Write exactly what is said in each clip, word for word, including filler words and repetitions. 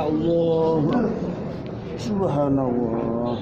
Allah, subhanallah.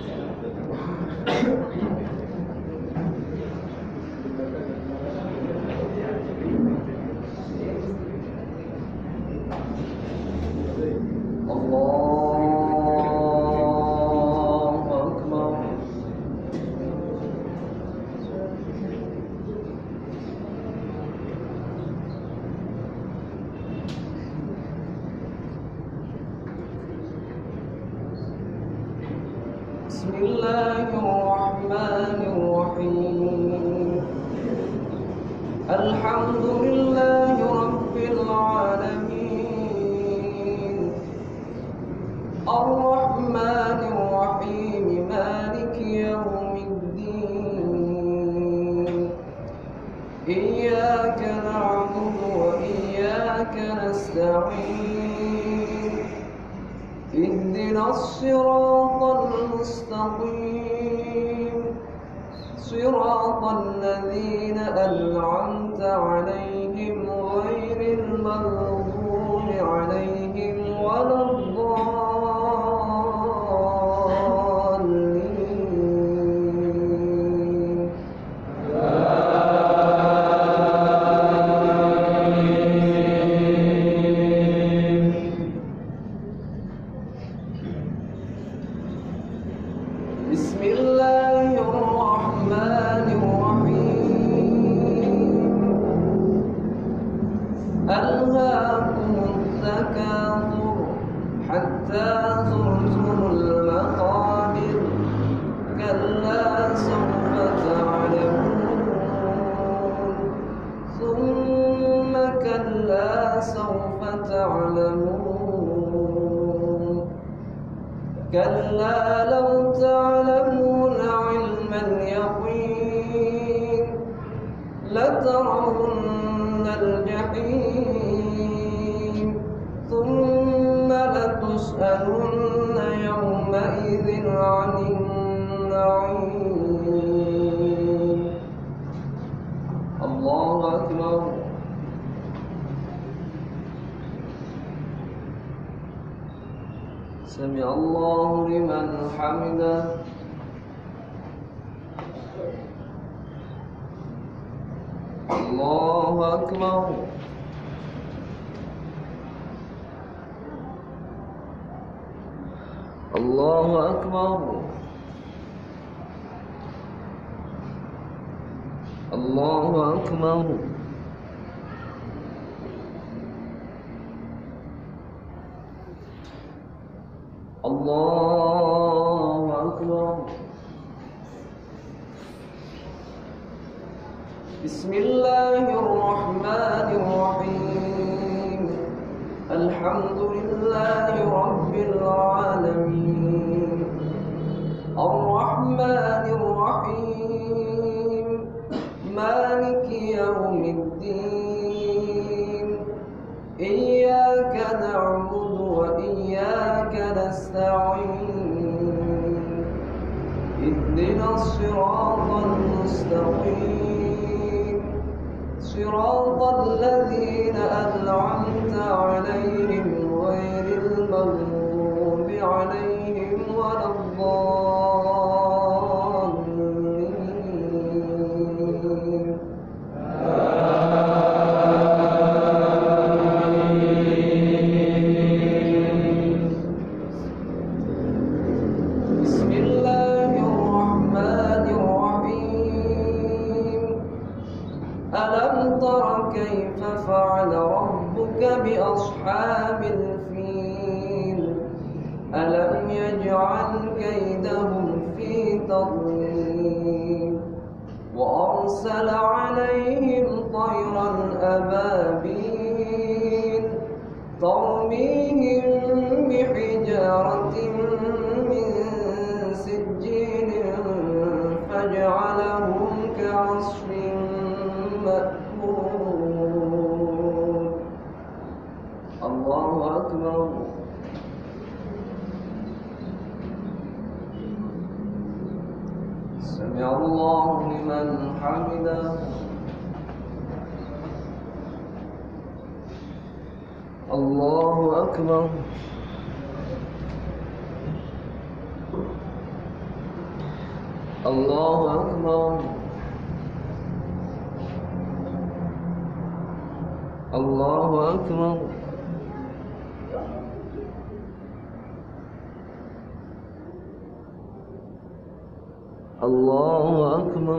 Bismillahirrahmanirrahim. Alhamdulillahi rabbil alamin. Ar-Rahmanir Rahim, Maliki yawmiddin. Iyyaka na'budu wa iyyaka nasta'in. Ihdinas siratal mustaqim. Siratal ladzina an'amta 'alaihim ghairil maghdubi 'alaihim waladdallin. ألهاكم التكاثر حتى زرتم المقابر كلا سوف تعلمون ثم كلا سوف تعلمون كلا لو تعلمون علم اليقين لترون الجحيم ثم لتسألن يومئذ عن النعيم. الله أكبر. سمع الله لمن حمده. الله أكبر. الله أكبر. الله أكبر. الله أكبر. بسم الله الرحمن الرحيم. الحمد لله رب العالمين. الرحمن الرحيم. مالك يوم الدين. إياك نعبد وإياك نستعين. اهدنا الصراط المستقيم. صراط الذين أنعمت عليهم غير المغضوب عليهم ولا الضالين. بسم الله الرحمن الرحيم. ألم تر كيف فعل ربك بأصحاب الفيل ألم يجعل كيدهم في تضليل وأرسل عليهم طيرا أبابيل ترميهم بحجارة من سجيل فجعلهم كعصف مأكول. الله أكبر. سمع الله لمن حمده. الله أكبر. الله أكبر الله أكبر الله أكبر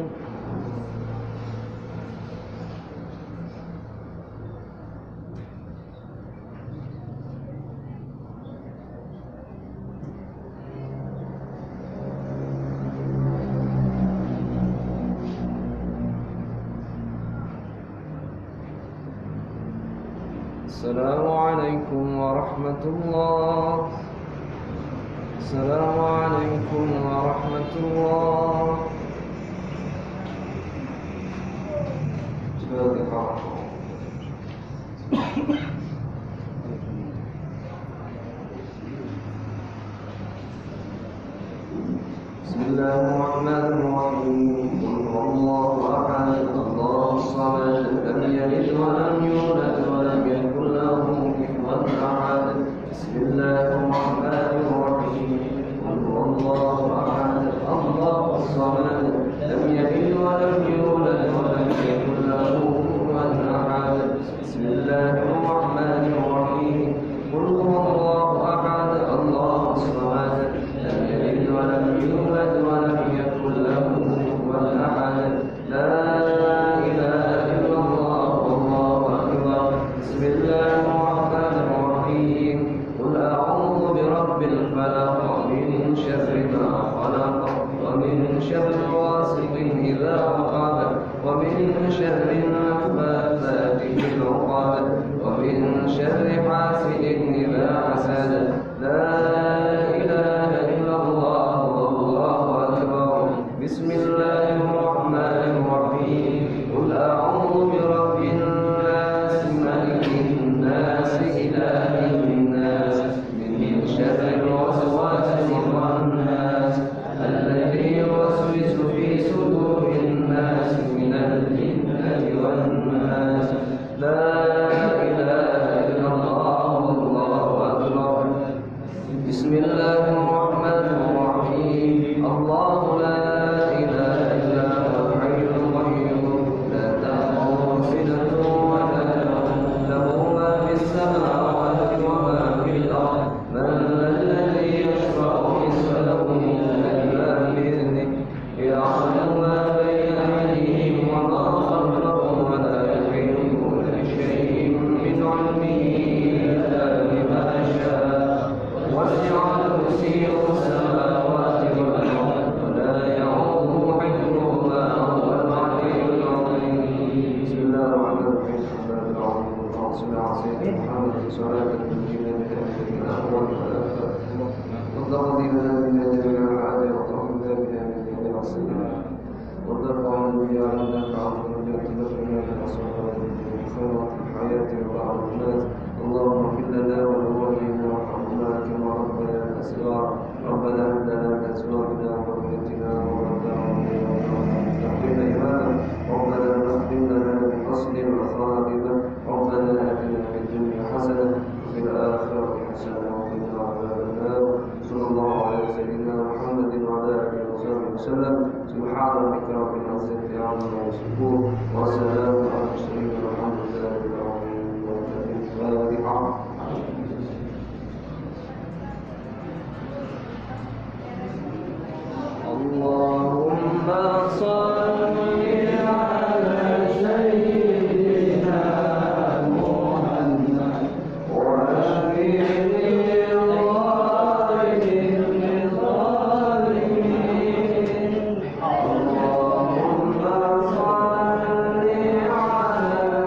السلام عليكم ورحمة الله. السلام عليكم ورحمة الله. بسم الله الرحمن الرحيم. قل هو الله أحد الله الصمد لم يلد ولم يولد ولم يكن له كفوا أحد. بسم الله الرحمن الرحيم. قل هو الله أحد الله الصمد لم يلد ولم يولد ولم يكن له كفوا أحد. بسم الله الرحمن الرحيم. قل هو الله أحد الله الصمد لم يلد ولم يولد ولم يكن له كفوا أحد. لا إله إلا الله والله أكبر. بسم الله الرحمن الرحيم. قل أعوذ برب الفلق من شر ما خلق ومن شر غاسق إذا وقب ومن شر النفاثات في العقد ومن شر حاسد إذا حسد. لا إله إلا الله والله أكبر. بسم الله الرحمن الرحيم. قل أعوذ برب الناس ملك الناس إله الناس من شر الوسواس الخناس الذي يوسوس في صدور الناس من الجنة والناس. لا إله إلا الله والله أكبر. بسم الله الرحمن الرحيم. الله لا إله إلا هو الحي القيوم لا تأخذه سنة ولا نوم له ما في السماوات وما في الأرض. من ذا الذي يشفع عنده إلا بإذنه يعلم ما بين أيديهم وما خلفهم ولا يحيطون بشيء من علمه إلا بما شاء وسع كرسيه السماوات والأرض ولا يعوده حفظهما وهو العلي العظيم. بسم الله الرحمن الرحيم. الحمد لله العظيم والعاصم العظيم محمد صلاة تنجينا بها من أهوال الآفات وتقضي لنا بها جميع الحاجات وترحمنا بها من جميع السيئات وترفع بها عندك عظم ونجاة لنا من أصحاب خيرات الحياة وبعد الممات. اللهم اغفر لنا ولوالدينا وارحمنا كما ربيانا صغارا. ربنا هب لنا من أزواجنا وذريتنا قرة أعين واجعلنا إماما. ربنا اختم لنا بحسن الخاتمة. ربنا آتنا في الدنيا حسنة وفي الآخرة حسنة وقنا عذاب النار. صلى الله على سيدنا محمد وعلى آله وصحبه وسلم. سبحان ربك رب العزة عما يصفون وسلام على المرسلين والحمد لله رب العالمين. اللهم صل على سيدنا محمد وأشفه الظالمين اللهم صل على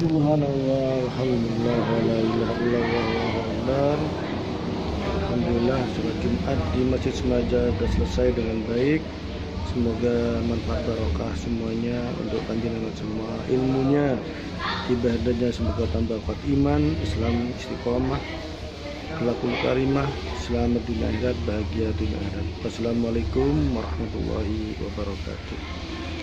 Subhanallah, alhamdulillah, wa la ilaha illallah, wallahu akbar. Alhamdulillah, sholat Jumat di Masjid Semaja sudah selesai dengan baik. Semoga manfaat barokah semuanya untuk panjenengan semua, ilmunya, ibadahnya semoga tambah kuat iman, Islam istiqomah, akhlakul karimah, selamat dunia akhirat, bahagia dunia akhirat. Wassalamualaikum warahmatullahi wabarakatuh.